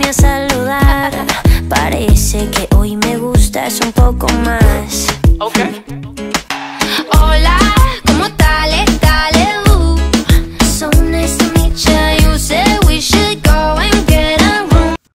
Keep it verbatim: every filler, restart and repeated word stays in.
vine a saludar. Parece que hoy me gustas un poco más. Ok.